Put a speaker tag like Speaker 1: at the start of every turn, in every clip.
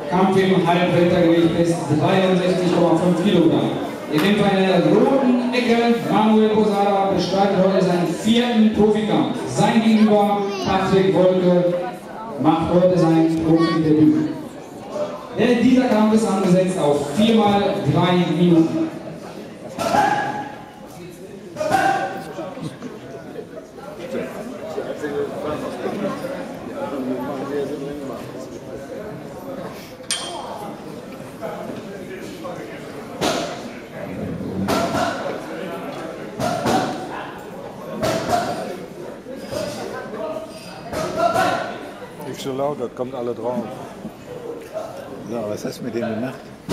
Speaker 1: Kampf im Halbweltergewicht ist 63,5 Kilogramm. Er kämpft eine roten Ecke. Manuel Posada bestreitet heute seinen 4. Profikampf. Sein Gegenüber, Patrick Wolke, macht heute sein Profidebüt. Dieser Kampf ist angesetzt auf 4 mal 3 Minuten.
Speaker 2: Nicht so laut, das kommt alle drauf.
Speaker 3: So, was hast du mit dem gemacht?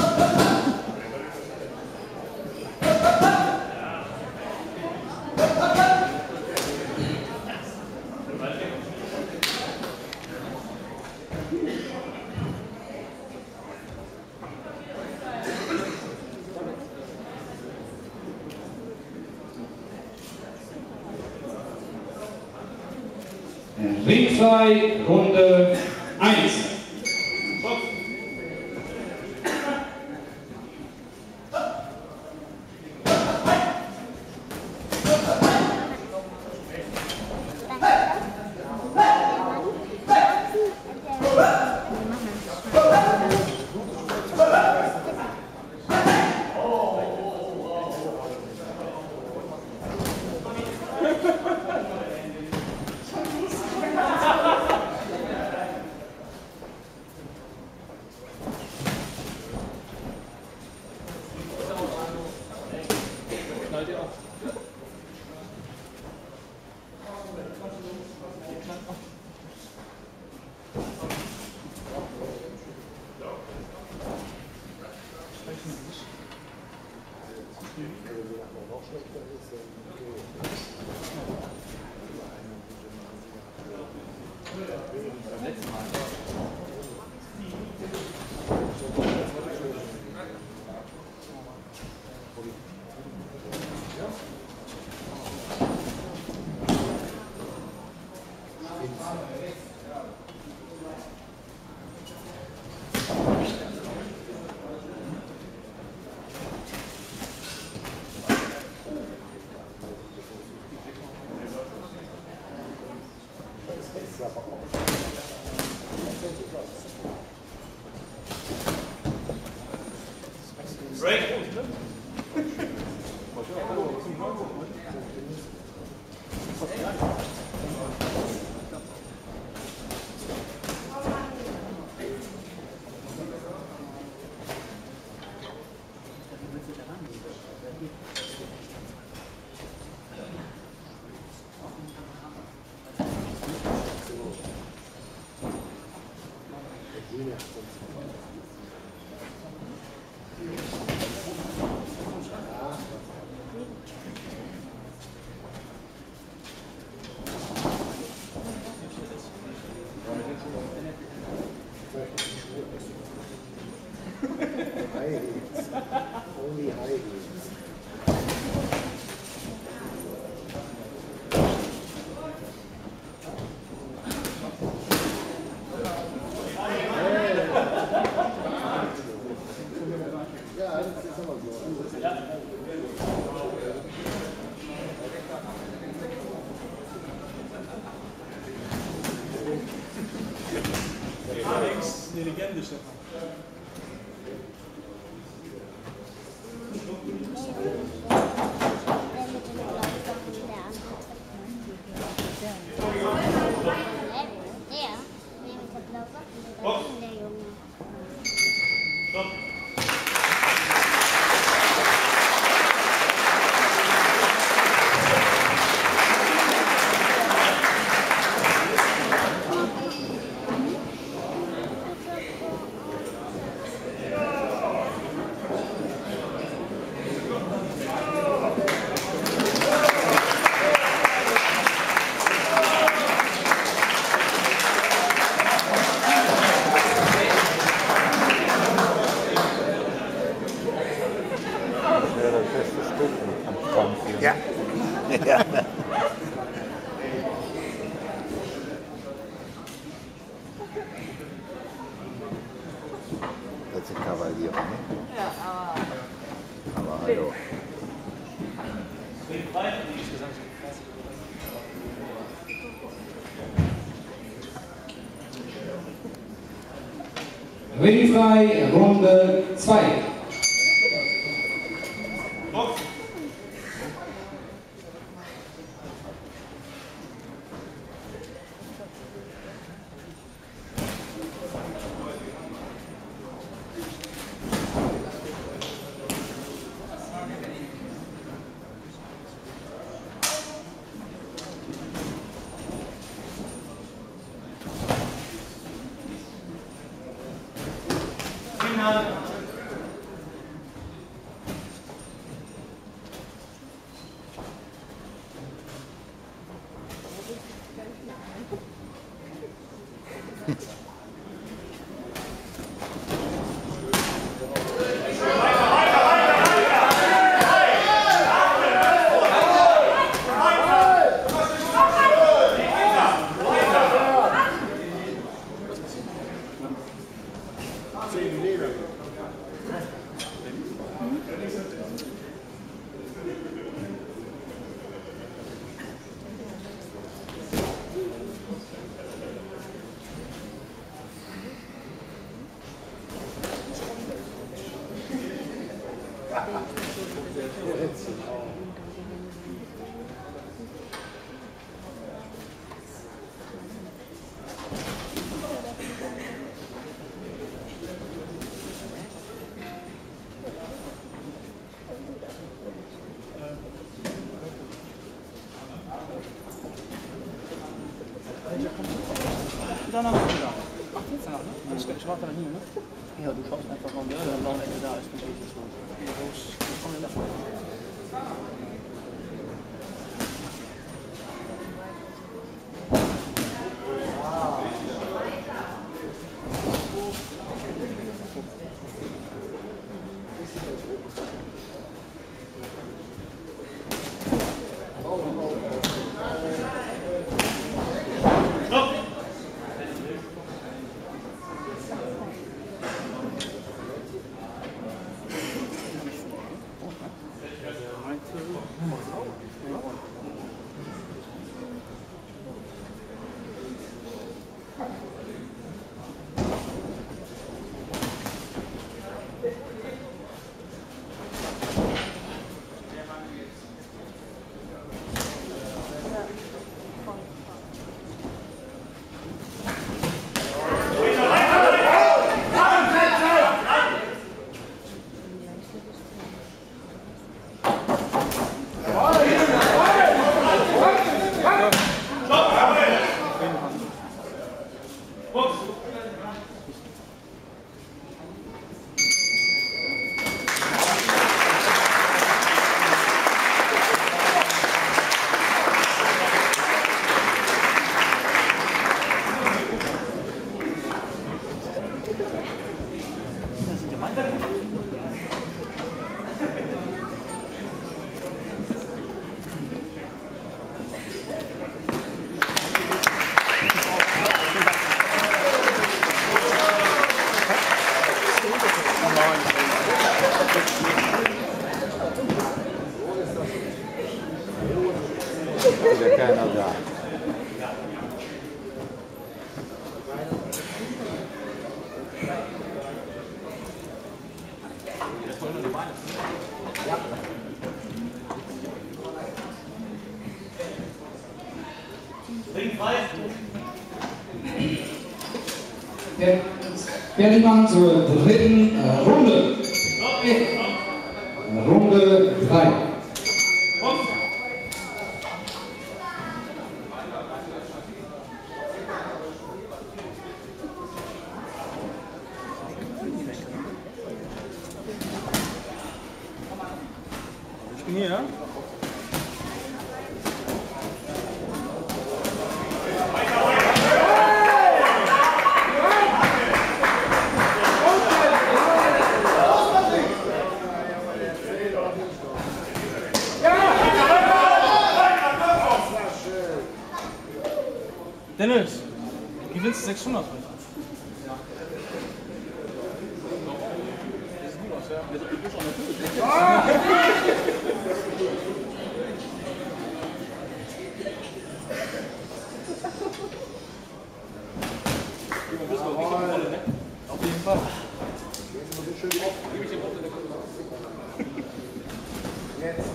Speaker 1: Ringfrei, Runde 1.
Speaker 3: Only high heels. Ja, das ist aber so.
Speaker 4: Alex, eine Legende, Stefan.
Speaker 3: Das sind Kavaliere, ne?
Speaker 4: Ja, aber.
Speaker 3: Aber hallo.
Speaker 1: Ringfrei, Runde 2.
Speaker 5: Danach wieder. Ach, jetzt danach, ne? Alles klar, ich warte dann hier, ne? Ja, du schaust einfach mal, der blaue Ende da ist.
Speaker 3: Ist ja keiner da.
Speaker 1: Fertig machen zur dritten Runde. Runde 3.
Speaker 5: Ich bin hier, ja? Dennis, wie willst du 600 heute? Auf jeden Fall.
Speaker 3: Jetzt.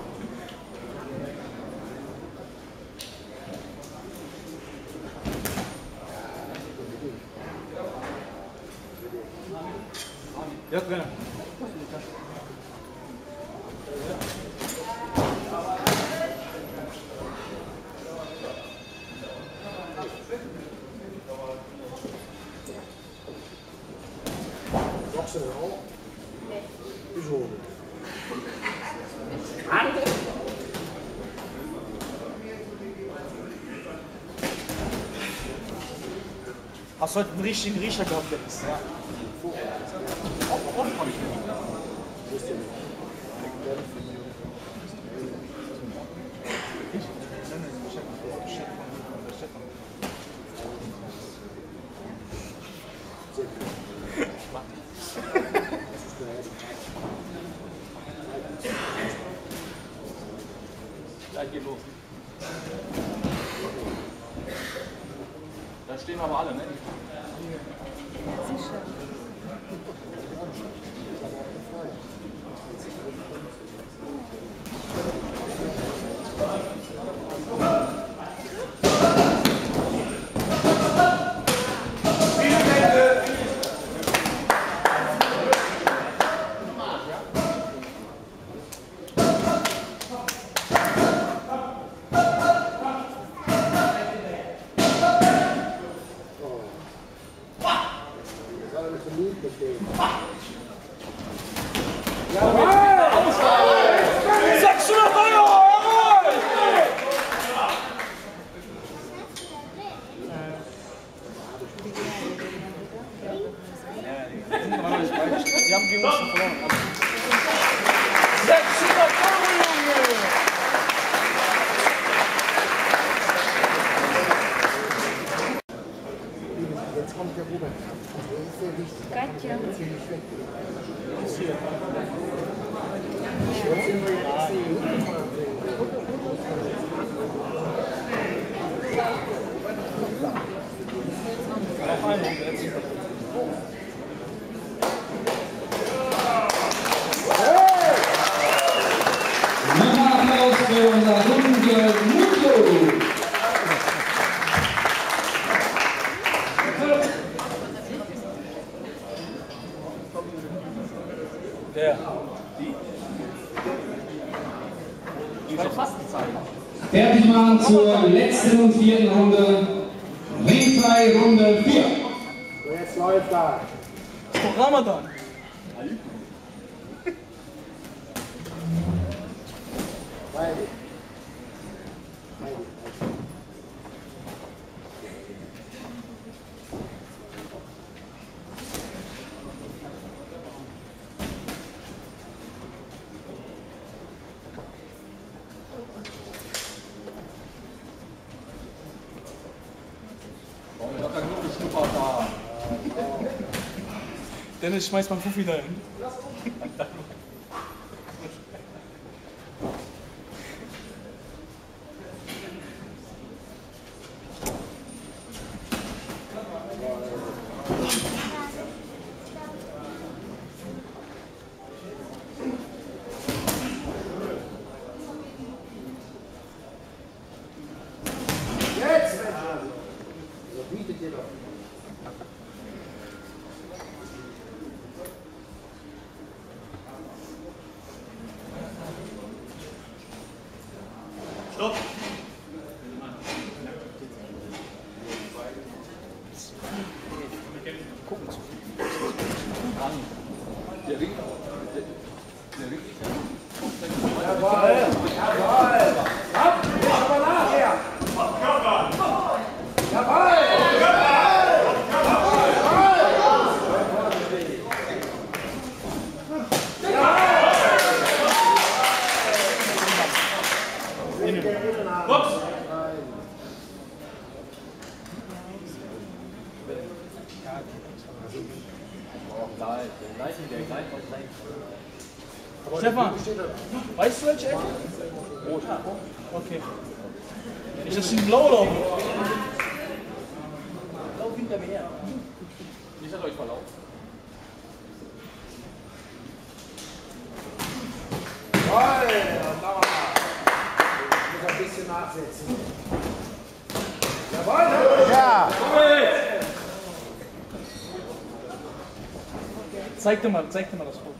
Speaker 5: Ja, gerne.
Speaker 3: Boxen auch? Wieso?
Speaker 5: Hast du heute einen richtigen Riecher gehabt, Dennis? Ja. Oft habe ich nicht. Gleich geht los. Da stehen aber alle, ne?
Speaker 6: Sicher.
Speaker 5: Die haben gegen uns schon verloren. 600 €, Junge!
Speaker 3: Jetzt kommt der Robert. Der ist sehr wichtig.
Speaker 6: Katja.
Speaker 3: Das ist hier nicht weg.
Speaker 5: Auf einen jetzt.
Speaker 1: Nochmal Applaus für unser Runde Muto.
Speaker 5: Der. Die war fast die Zeit.
Speaker 1: Fertig machen zur letzten und vierten Runde. Ringfrei Runde 4.
Speaker 3: So, jetzt läuft da.
Speaker 5: Das ist doch Ramadan.
Speaker 3: Beide.
Speaker 5: Ich hab da genug geschnuppert da. Dennis, schmeiß mal Fuffi dahin.
Speaker 3: Jetzt! So bietet ihr doch.
Speaker 5: Stopp! Gucken zu viel. Der Ring. Der Ring ist ja.
Speaker 3: Jawohl! Jawohl! Ab! Jetzt aber nachher! Jawohl!
Speaker 5: Box! Stefan, weißt du welche Ecke? Rot. Okay. Ist das in blau oder? Blau hinter mir her. Nicht hat euch verlaufen.
Speaker 3: Ich muss ein bisschen nachsetzen. Jawohl!
Speaker 2: Ja!
Speaker 5: Zeig dir mal das Foto.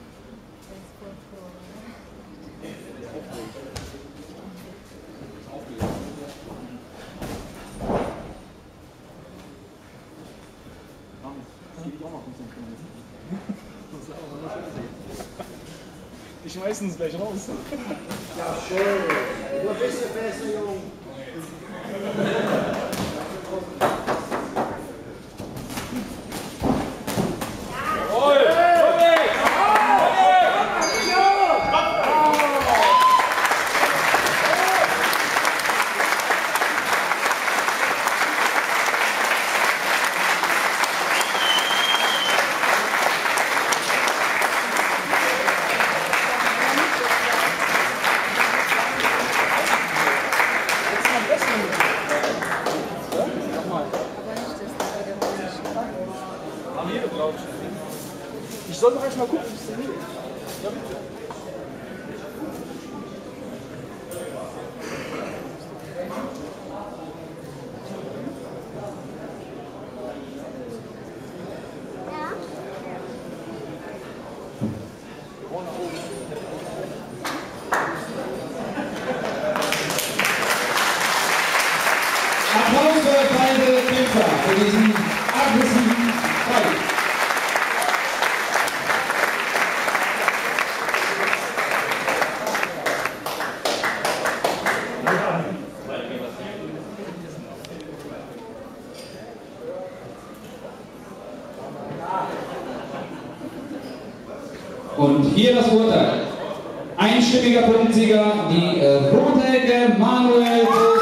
Speaker 5: Ich schmeiß uns gleich raus.
Speaker 3: Ja, schön. Nur ein bisschen besser, Junge.
Speaker 5: Ich soll doch erst mal gucken. Ja, bitte.
Speaker 1: Applaus für beide Kämpfer für diesen aggressiven Fight. Und hier das Urteil. Einstimmiger Punktsieger, die rote Ecke Manuel